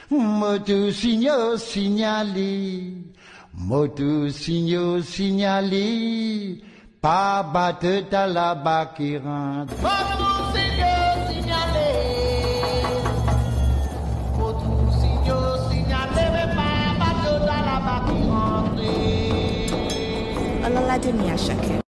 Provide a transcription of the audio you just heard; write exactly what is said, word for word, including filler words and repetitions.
Moto signo signali, moto signo signali, pas battre ta la bas qui rentre. Moto signo signali, moto signo signali, pas battre ta la bas qui rentre. Olala de mi Asake.